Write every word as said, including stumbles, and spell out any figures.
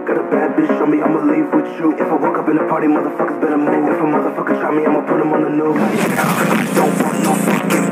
Got a bad bitch on me, I'ma leave with you. If I walk up in the party, motherfuckers better move. If a motherfucker try me, I'ma put him on the news. Don't want no fucking